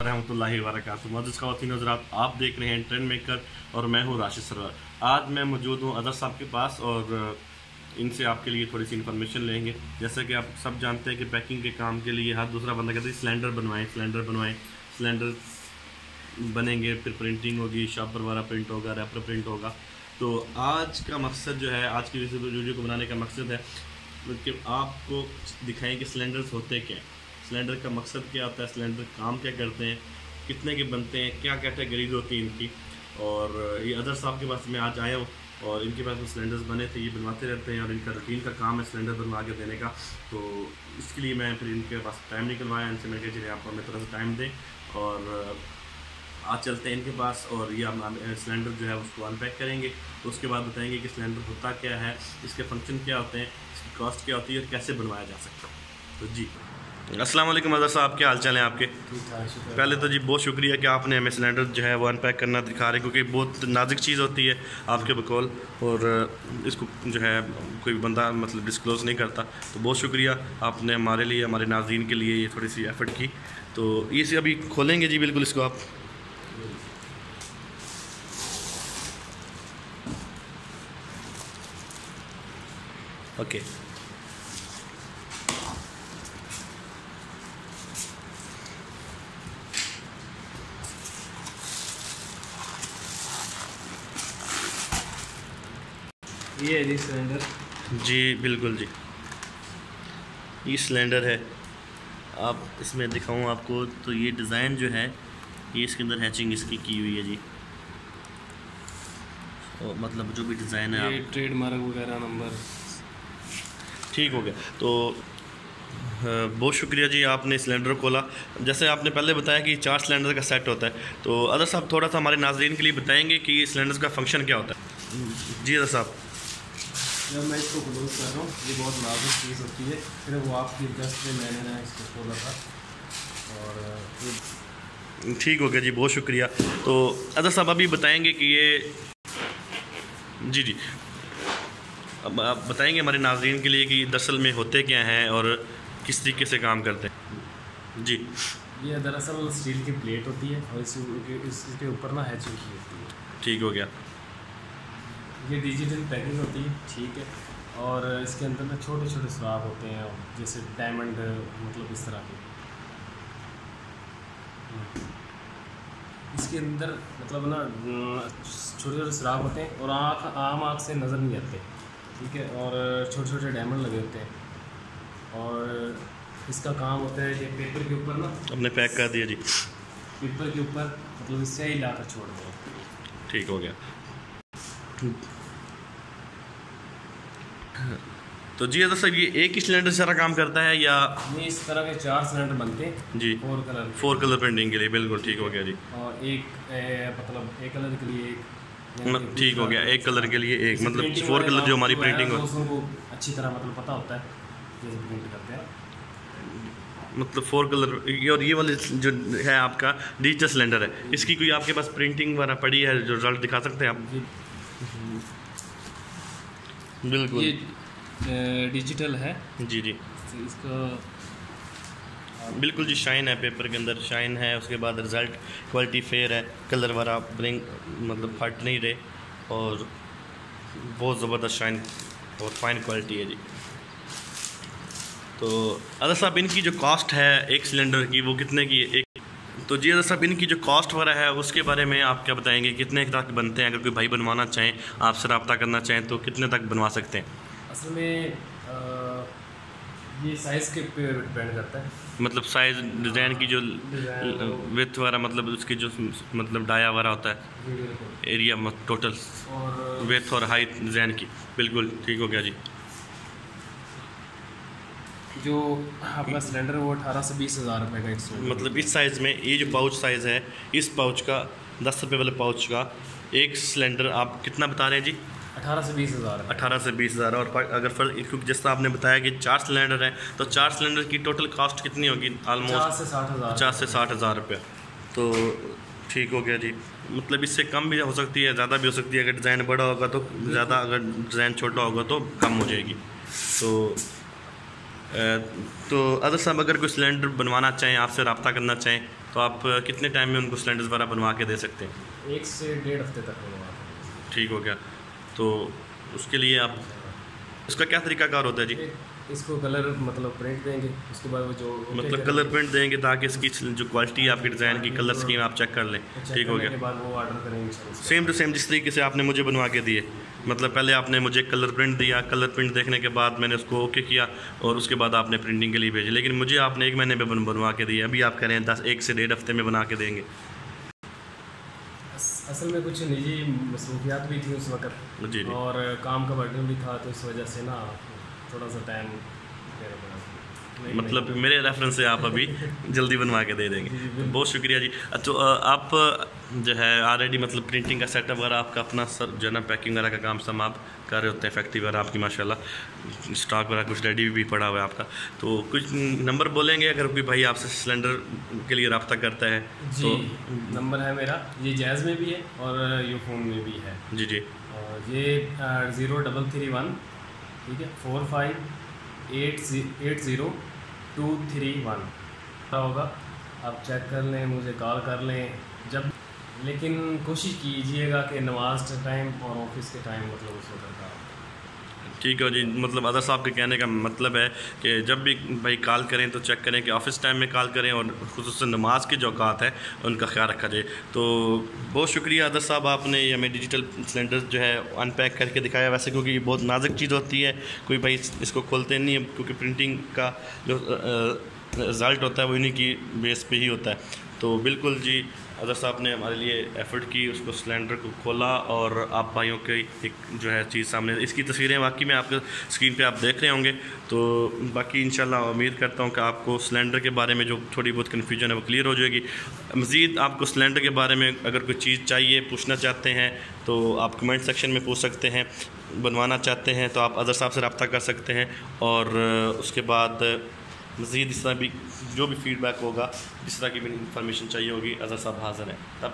रहमतुल्लाहि व बरकातुहू। मौजूद ख़वातीन हज़रात, आप देख रहे हैं ट्रेंड मेकर और मैं हूँ राशिद सरवर। आज मैं मौजूद हूँ अदर साहब के पास और इनसे आपके लिए थोड़ी सी इन्फॉर्मेशन लेंगे। जैसा कि आप सब जानते हैं कि पैकिंग के काम के लिए हर दूसरा बंदा कहता है सिलेंडर बनवाएं, सिलेंडर बनेंगे, फिर प्रिंटिंग होगी, शॉपर वाला प्रिंट होगा, रैपर प्रिंट होगा। तो आज का मकसद जो है, आज की वीडियो को बनाने का मकसद है कि आपको दिखाएं कि सिलेंडर्स होते क्या हैं, सिलेंडर का मकसद क्या होता है, सिलेंडर काम क्या करते हैं, कितने के बनते हैं, क्या कैटेगरीज होती हैं इनकी। और ये अदर साहब के पास मैं आज आया हूँ और इनके पास जो सिलेंडर्स बने थे ये बनवाते रहते हैं और इनका रूटीन का काम है सिलेंडर बनवा के देने का। तो इसके लिए मैं फिर इनके पास टाइम निकलवाया, इनसे मैं कहा चलिए आप हमें थोड़ा सा टाइम दें और आज चलते हैं इनके पास और ये हम सिलेंडर जो है उसको अनपैक करेंगे। तो उसके बाद बताएंगे कि सिलेंडर होता क्या है, इसके फंक्शन क्या होते हैं, इसकी कॉस्ट क्या होती है और कैसे बनवाया जा सकता है। तो जी अस्सलाम वालेकुम अदर साहब, क्या हाल चाल है आपके? पहले तो जी बहुत शुक्रिया कि आपने हमें सिलेंडर जो है वो अनपैक करना दिखा रहे हैं, क्योंकि बहुत नाजुक चीज़ होती है आपके बकौल और इसको जो है कोई बंदा मतलब डिस्क्लोज़ नहीं करता। तो बहुत शुक्रिया आपने हमारे लिए, हमारे नाज़रीन के लिए ये थोड़ी सी एफ़र्ट की। तो ये अभी खोलेंगे जी बिल्कुल इसको आप। ओके ये है जी सिलेंडर। जी बिल्कुल जी, ये सिलेंडर है। आप इसमें दिखाऊं आपको तो ये डिज़ाइन जो है ये इसके अंदर हैचिंग इसकी की हुई है जी। तो मतलब जो भी डिज़ाइन है ये ट्रेडमार्क वगैरह नंबर ठीक हो गया। तो बहुत शुक्रिया जी आपने सिलेंडर खोला। जैसे आपने पहले बताया कि 4 सिलेंडर का सेट होता है, तो अदर साहब थोड़ा सा हमारे नाज़रीन के लिए बताएंगे कि सिलेंडर का फंक्शन क्या होता है। जी अदर साहब। जब मैं इसको क्लोज कर रहा हूँ, ये बहुत नाजुक चीज़ होती है, फिर वो आपकी जस्ट में मैंने ना इसको खोला था और ठीक हो गया जी, बहुत शुक्रिया। तो अदर साहब अभी बताएंगे कि ये जी अब आप बताएंगे हमारे नाज़रीन के लिए कि दरअसल में होते क्या हैं और किस तरीके से काम करते हैं। जी ये दरअसल स्टील की प्लेट होती है और इसके ऊपर ना हैचिंग की होती है। ठीक हो गया। ये डिजिटल पैकिंग होती है, ठीक है। और इसके अंदर ना छोटे छोटे सुराख होते हैं, जैसे डायमंड, मतलब इस तरह के इसके अंदर मतलब ना छोटे छोटे सुराख होते हैं और आम आँख से नज़र नहीं आते, ठीक है। और छोटे छोटे डायमंड लगे होते हैं और इसका काम होता है ये पेपर के ऊपर ना हमने पैक कर दिया जी, पेपर के ऊपर मतलब इससे ही लाकर छोड़ दें। ठीक हो गया। तो जी अदर साहब ये एक ही सिलेंडर से सारा काम करता है या ये इस तरह के 4 सिलेंडर बनते हैं जी? 4 कलर प्रिंटिंग के लिए बिल्कुल ठीक हो गया जी। और एक मतलब एक कलर के लिए एक, ठीक हो गया, एक कलर के लिए एक, मतलब 4 कलर जो हमारी प्रिंटिंग हो को अच्छी तरह मतलब पता होता है जैसे प्रिंट करते हैं, मतलब 4 कलर। और ये वाले जो है आपका डिजिटल सिलेंडर है, इसकी कोई आपके पास प्रिंटिंग वगैरह पड़ी है जो रिजल्ट दिखा सकते हैं आप? बिल्कुल ये डिजिटल है जी जी, इसका बिल्कुल जी शाइन है, पेपर के अंदर शाइन है। उसके बाद रिज़ल्ट क्वालिटी फेयर है, कलर वाला ब्लिंक मतलब फट नहीं रहे और बहुत ज़बरदस्त शाइन और फाइन क्वालिटी है जी। तो अदर साहब इनकी जो कॉस्ट है एक सिलेंडर की वो कितने की है? एक तो जी अदर साहब इनकी जो कॉस्ट वगैरह है उसके बारे में आप क्या बताएंगे, कितने तक बनते हैं? अगर कोई भाई बनवाना चाहें, आपसे रब्ता करना चाहें तो कितने तक बनवा सकते हैं? असल में ये साइज़ के पे डिपेंड करता है, मतलब साइज़ डिज़ाइन की जो विथ वगैरह मतलब उसकी जो मतलब डाया वगैरह होता है, एरिया टोटल और विथ और हाइट डिज़ाइन की। बिल्कुल ठीक हो गया जी। जो आपका सिलेंडर वो 18 से 20 हज़ार रुपये का एक मतलब इस साइज़ में ये जो पाउच साइज़ है, इस पाउच का 10 रुपये वाले पाउच का एक सिलेंडर आप कितना बता रहे हैं जी? 18 से 20 हज़ार। 18 से 20 हज़ार। और अगर क्योंकि जैसा आपने बताया कि 4 सिलेंडर हैं तो 4 सिलेंडर की टोटल कॉस्ट कितनी होगी? ऑलमोस्ट 50 से 60 हज़ार रुपये। तो ठीक हो गया जी, मतलब इससे कम भी हो सकती है, ज़्यादा भी हो सकती है। अगर डिज़ाइन बड़ा होगा तो ज़्यादा, अगर डिज़ाइन छोटा होगा तो कम हो जाएगी। तो अदर साहब अगर कोई सिलेंडर बनवाना चाहें, आपसे रब्ता करना चाहें तो आप कितने टाइम में उनको सिलेंडर्स वगैरह बनवा के दे सकते हैं? 1 से 1.5 हफ्ते तक बनवा। ठीक हो गया। तो उसके लिए आप उसका क्या तरीकाकार होता है जी? इसको कलर मतलब प्रिंट देंगे, उसके बाद वो जो मतलब कलर प्रिंट देंगे ताकि इसकी जो क्वालिटी है आपकी डिज़ाइन की, कलर स्कीम आप चेक कर लें। ठीक हो गया। के बाद वो ऑर्डर करेंगे सेम टू सेम जिस तरीके से आपने मुझे बनवा के दिए, मतलब पहले आपने मुझे कलर प्रिंट दिया, कलर प्रिंट देखने के बाद मैंने उसको ओके किया और उसके बाद आपने प्रिंटिंग के लिए भेजी, लेकिन मुझे आपने 1 महीने में बनवा के दिया, अभी आप कह रहे हैं 1 से 1.5 हफ्ते में बना के देंगे। असल में कुछ निजी मसरूफियात भी थी उस वक्त जी और काम का बर्डन भी था, तो इस वजह से ना थोड़ा सा टाइम मतलब मेरे रेफरेंस से आप अभी जल्दी बनवा के दे देंगे। तो बहुत शुक्रिया जी। तो आप जो है ऑलरेडी मतलब प्रिंटिंग का सेटअप वगैरह आपका अपना सर जो है ना पैकिंग वगैरह का काम सब आप कर रहे होते हैं, फैक्ट्री वगैरह आपकी माशाल्लाह स्टॉक वगैरह कुछ रेडी भी पड़ा हुआ है आपका। तो कुछ नंबर बोलेंगे अगर कोई भाई आपसे सिलेंडर के लिए रब्ता करता है जी तो? नंबर है मेरा, ये जैज़ में भी है और यूफोन में भी है जी जी। और ये 0331 ठीक है 45802331 होगा। आप चेक कर लें, मुझे कॉल कर लें जब, लेकिन कोशिश कीजिएगा कि नमाज के टाइम और ऑफिस के टाइम मतलब उस वक्त का। ठीक है जी। मतलब अदर साहब के कहने का मतलब है कि जब भी भाई कॉल करें तो चेक करें कि ऑफिस टाइम में कॉल करें और खुसूसन नमाज के जो औकात है उनका ख्याल रखा जाए। तो बहुत शुक्रिया अदर साहब, आपने ये हमें डिजिटल सिलेंडर जो है अनपैक करके दिखाया। वैसे क्योंकि ये बहुत नाजुक चीज़ होती है, कोई भाई इसको खोलते नहीं है क्योंकि प्रिंटिंग का जो रिज़ल्ट होता है वो इन्हीं की बेस पे ही होता है। तो बिल्कुल जी अदर साहब ने हमारे लिए एफ़र्ट की, उसको सिलेंडर को खोला और आप भाइयों की एक जो है चीज़ सामने, इसकी तस्वीरें वाकई में आपके स्क्रीन पे आप देख रहे होंगे। तो बाकी इंशाल्लाह उम्मीद करता हूँ कि आपको सिलेंडर के बारे में जो थोड़ी बहुत कन्फ्यूजन है वो क्लियर हो जाएगी। मज़ीद आपको सिलेंडर के बारे में अगर कोई चीज़ चाहिए, पूछना चाहते हैं तो आप कमेंट सेक्शन में पूछ सकते हैं। बनवाना चाहते हैं तो आप अदर साहब से रब्ता कर सकते हैं और उसके बाद मज़ीद इस तरह भी जो भी फ़ीडबैक होगा, जिस तरह की भी इंफॉर्मेशन चाहिए होगी, अज़र साहब हाज़िर हैं। तब